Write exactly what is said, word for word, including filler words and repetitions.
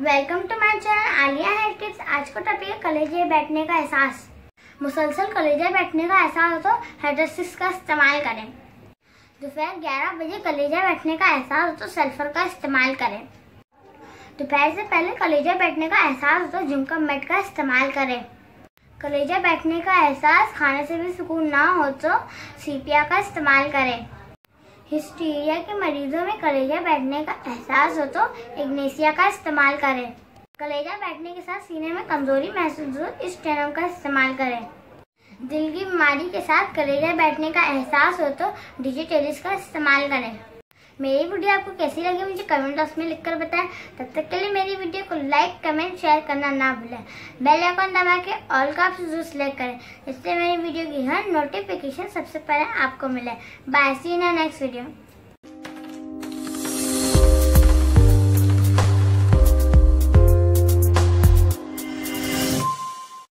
Welcome to my channel Alia health tips. आज का topic है कलेजे बैठने का एहसास। मुसलसल कलेजा बैठने का एहसास हो तो हाइड्रोसिस का इस्तेमाल करें। दोपहर ग्यारह बजे कलेजा बैठने का एहसास हो तो सल्फर का इस्तेमाल करें। दोपहर से पहले कलेजा बैठने का एहसास हो तो जिंक मेट का इस्तेमाल करें। कलेजा बैठने का एहसास खाने से भी सुकून ना हो तो सीपिया का इस्तेमाल करें। हिस्टीरिया के मरीजों में कलेजा बैठने का एहसास हो तो इग्नेशिया का इस्तेमाल करें। कलेजा बैठने के साथ सीने में कमजोरी महसूस हो तो स्टेनम का इस्तेमाल करें। दिल की बीमारी के साथ कलेजा बैठने का एहसास हो तो डिजिटेलिस का इस्तेमाल करें। मेरी वीडियो आपको कैसी लगी मुझे कमेंट बॉक्स में लिखकर बताएं। तब तक के लिए मेरी वीडियो को लाइक कमेंट शेयर करना ना भूलें। बेल आइकन दबा के ऑल का ऑप्शन जरूर सिलेक्ट करें जिससे मेरी वीडियो की हर नोटिफिकेशन सबसे पहले आपको मिले। Bye, see you in next video.